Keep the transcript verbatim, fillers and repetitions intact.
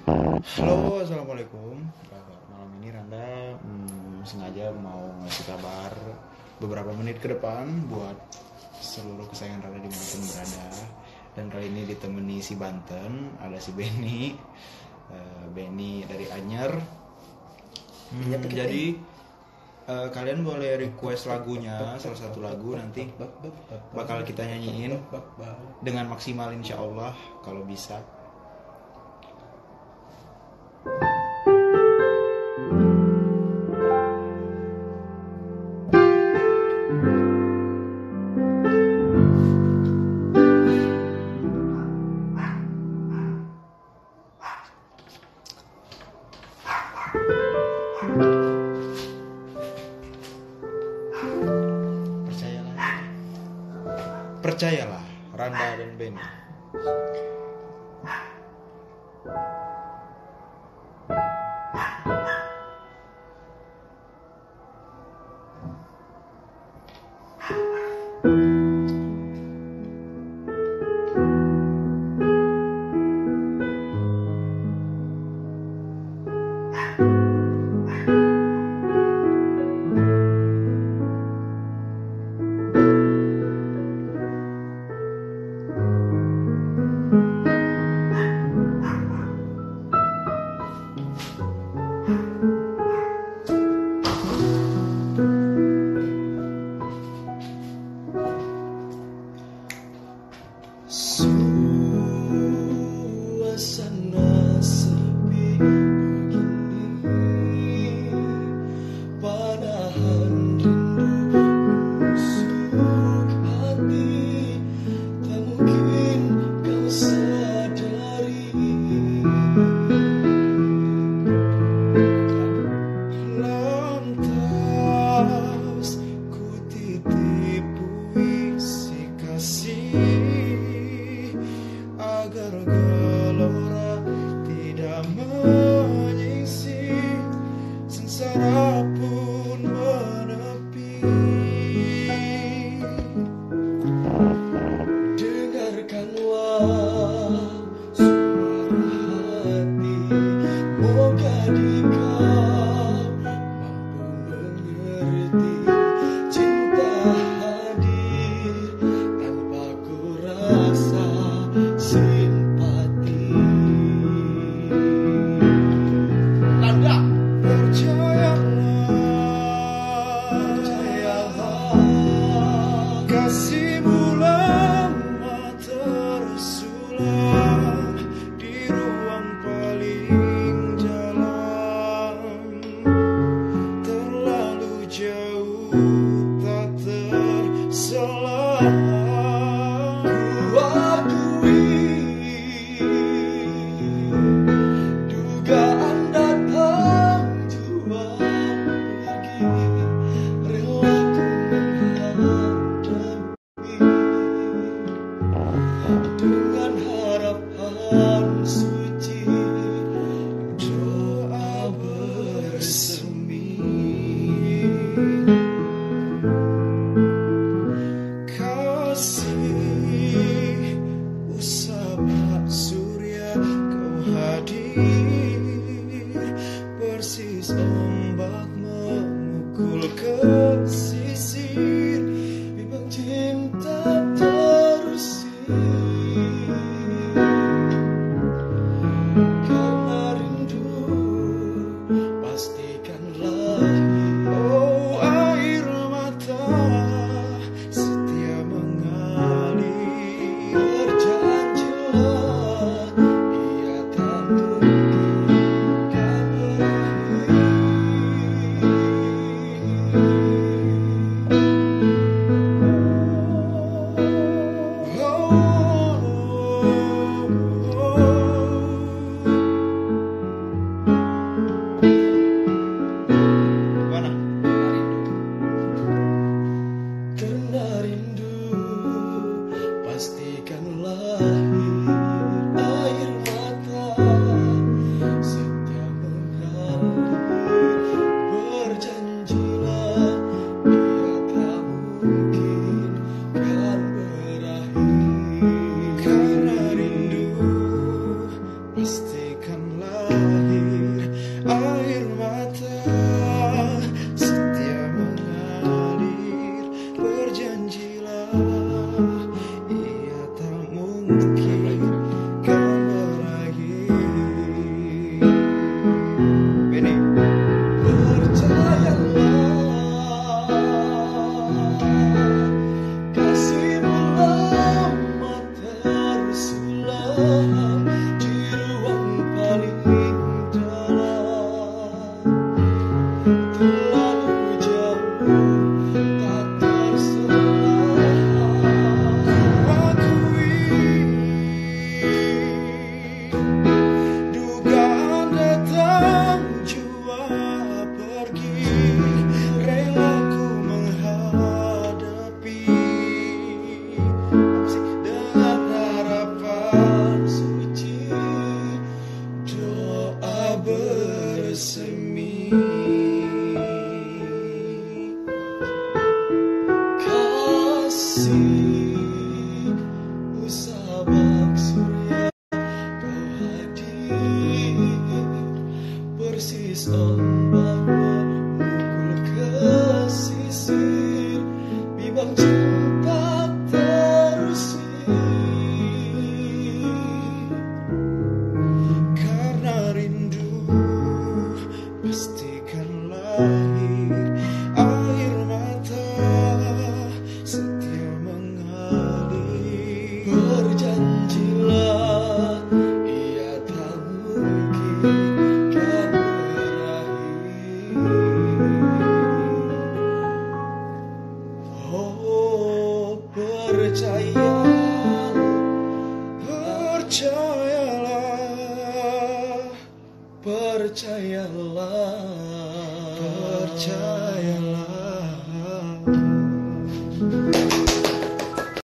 Halo, assalamualaikum. Malam ini Randa hmm, sengaja mau ngasih kabar beberapa menit ke depan buat seluruh kesayangan Randa dimanapun berada. Dan kali ini ditemani si Banten, ada si Benny, uh, Benny dari Anyer. Hmm, jadi uh, kalian boleh request lagunya, salah satu lagu nanti bakal kita nyanyiin dengan maksimal insya Allah kalau bisa. Percayalah, percayalah, Randa dan Benny. Suasana sepi begini, padahan rindu menusuk hati, tak mungkin kau sadari. Lantas ku titip puisi kasih agar gelora tidak menyisih, sengsara pun menepi. Dengarkanlah suara hati, moga dikau mampu mengerti. Cinta hadir tanpa ku rasa simpati. Nanda, percayalah, percayalah, kasihmu lama tersulam di ruang paling dalam, terlalu jauh tak terselam. Ku akui dugaan datang jua pergi, rela ku menghadapi dengan harapan suci, doa bersemi. Kasih usaplah surya, kau hadir persis ombak memukul ke sisir, bimbang cinta terusir. Karena rindu pastikan lahir, oh air mata setia mengalir. Berjanjilah ia tak mungkin kan berakhir. Oh, oh, oh. bersemi. Kasih usabak surya kau hadir, persis ombak memukul ke sisir, bimbang cinta terusir. Karena rindu pastikan lahir, air mata setia mengalir. Berjanjilah ia tak mungkin kan berakhir. Oh, percaya, percayalah, percayalah, percaya.